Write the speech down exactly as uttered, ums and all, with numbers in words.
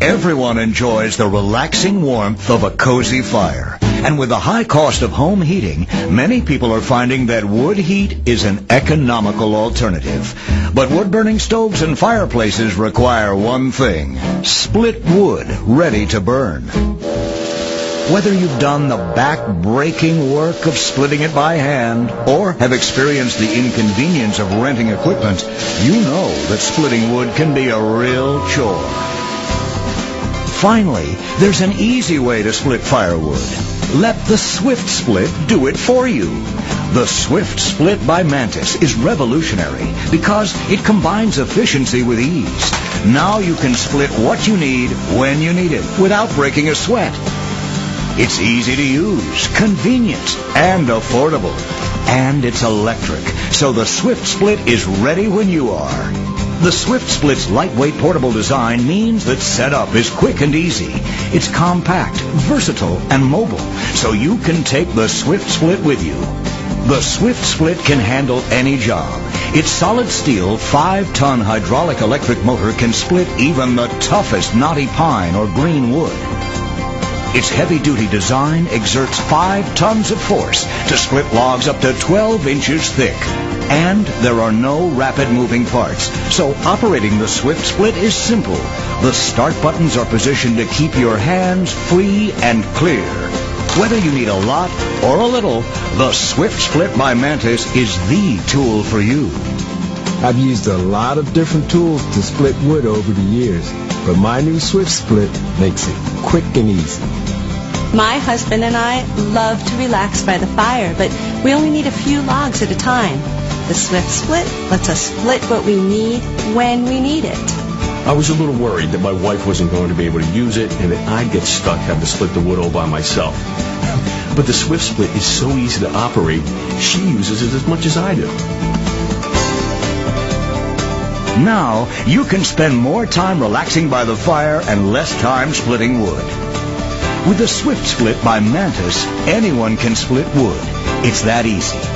Everyone enjoys the relaxing warmth of a cozy fire. And with the high cost of home heating, many people are finding that wood heat is an economical alternative. But wood-burning stoves and fireplaces require one thing: split wood ready to burn. Whether you've done the back-breaking work of splitting it by hand or have experienced the inconvenience of renting equipment, you know that splitting wood can be a real chore. Finally, there's an easy way to split firewood. Let the Swift Split do it for you. The Swift Split by Mantis is revolutionary because it combines efficiency with ease. Now you can split what you need when you need it without breaking a sweat. It's easy to use, convenient, and affordable. And it's electric, so the Swift Split is ready when you are. The Swift Split's lightweight portable design means that setup is quick and easy. It's compact, versatile, and mobile, so you can take the Swift Split with you. The Swift Split can handle any job. Its solid steel five-ton hydraulic electric motor can split even the toughest knotty pine or green wood. Its heavy-duty design exerts five tons of force to split logs up to twelve inches thick. And there are no rapid-moving parts, so operating the Swift Split is simple. The start buttons are positioned to keep your hands free and clear. Whether you need a lot or a little, the Swift Split by Mantis is the tool for you. I've used a lot of different tools to split wood over the years, but my new Swift Split makes it quick and easy. My husband and I love to relax by the fire, but we only need a few logs at a time. The Swift Split lets us split what we need when we need it. I was a little worried that my wife wasn't going to be able to use it and that I'd get stuck having to split the wood all by myself. But the Swift Split is so easy to operate, she uses it as much as I do. Now, you can spend more time relaxing by the fire and less time splitting wood. With the Swift Split by Mantis, anyone can split wood. It's that easy.